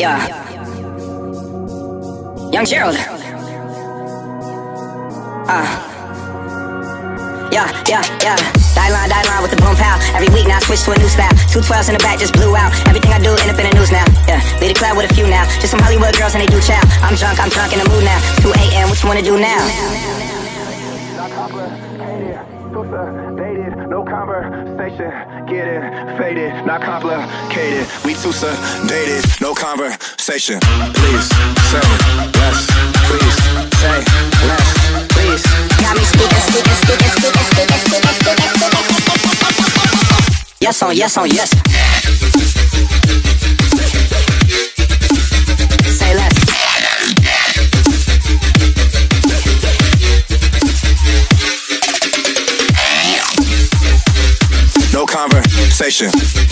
Yeah. Young Gerald. Yeah. Die line with the boom pow. Every week now I switch to a new style. 212s in the back just blew out. Everything I do end up in the news now. Yeah, lead a club with a few now. Just some Hollywood girls and they do chow. I'm drunk in the mood now. 2 a.m. What you wanna do now? Dated, no conversation, getting faded, not complicated. We too sedated, no conversation. Please say less. Please say less. Please. Got me speaking. Yes on yes. Say less. No conversation.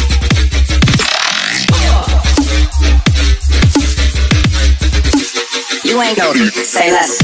You ain't gon' say less.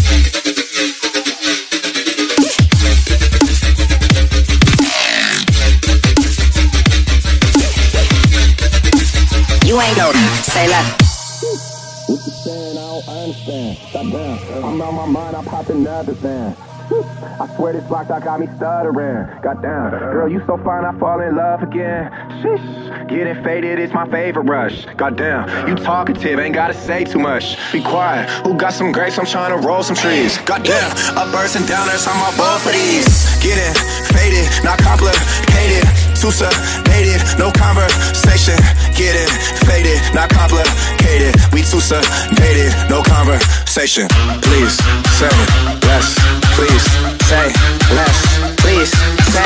You ain't gon' say less. What you saying? I don't understand. Stop down. I'm out my mind. I popped another thing. I swear this block dot got me stuttering. Goddamn, girl, you so fine, I fall in love again. Sheesh, getting faded is my favorite rush. Goddamn, you talkative, ain't gotta say too much. Be quiet, who got some grapes? I'm trying to roll some trees. Goddamn, uppers and downers, I'm on both of these. Getting faded, not complicated. Too sedated, no conversation. Getting faded, not complicated. We too sedated, no conversation. Please say less. Please say less. Please say.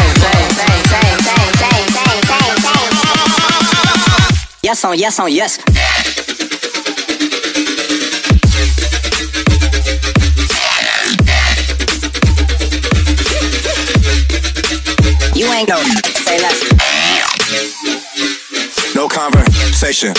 Yes on yes. You ain't gon' say less. No conversation.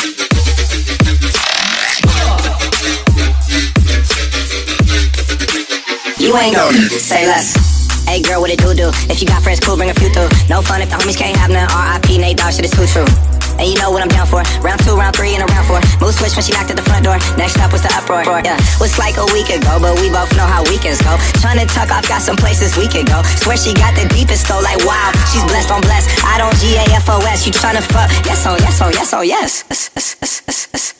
You ain't gon' say less. Hey girl, what it do? If you got friends, cool, bring a few through. No fun if the homies can't have none. R.I.P. Nate Dogg, shit is too true. And you know what I'm down for. Round 2, round 3, and a round 4. Mood switch when she knocked at the front door. Next up was the uproar. Yeah, was like a week ago, but we both know how weekends go. Tryna tuck off, got some places we could go. Swear she got the deepest though, like wow. She's blessed on blessed. I don't GAFOS. You tryna fuck? Yes on yes.